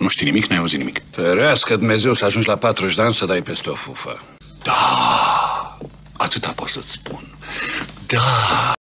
știi nimic, n-ai auzit nimic. Ferească Dumnezeu să ajungi la 40 de ani să dai peste o fufă. Da, atâta pot să-ți spun. Da.